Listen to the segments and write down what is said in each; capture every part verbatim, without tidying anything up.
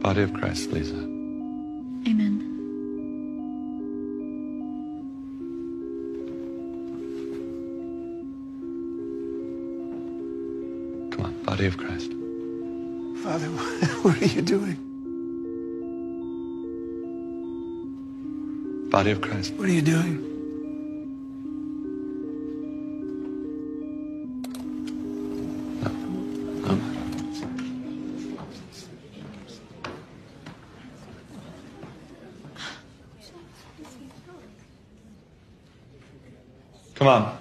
Body of Christ, Lisa. Amen. Come on, body of Christ. Father, what are you doing? Body of Christ. What are you doing? No. No. Come on.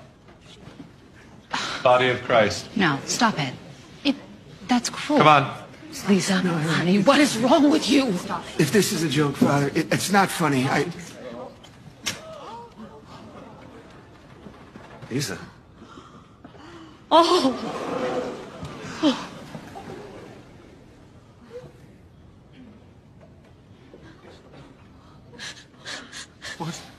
Body of Christ. No, stop it. It, that's cruel. Come on. Lisa, no, honey, what is wrong with you? If this is a joke, Father, it, it's not funny. I... Lisa. Oh. Oh. What?